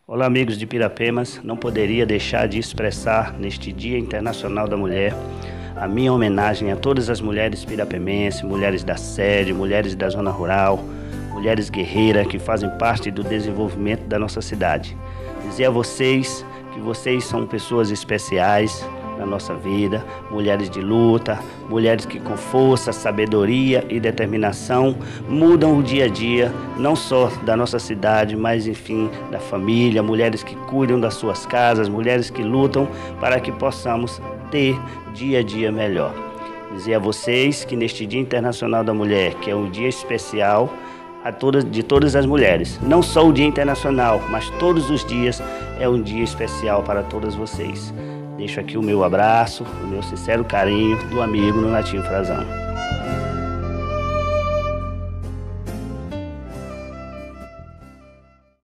Olá, amigos de Pirapemas. Não poderia deixar de expressar neste Dia Internacional da Mulher a minha homenagem a todas as mulheres pirapemenses, mulheres da sede, mulheres da zona rural, mulheres guerreiras que fazem parte do desenvolvimento da nossa cidade. Dizer a vocês que vocês são pessoas especiais na nossa vida, mulheres de luta, mulheres que com força, sabedoria e determinação mudam o dia a dia, não só da nossa cidade, mas enfim, da família, mulheres que cuidam das suas casas, mulheres que lutam para que possamos ter dia a dia melhor. Dizer a vocês que neste Dia Internacional da Mulher, que é um dia especial de todas as mulheres, não só o Dia Internacional, mas todos os dias é um dia especial para todas vocês. Deixo aqui o meu abraço, o meu sincero carinho do amigo Nonatinho Frazão.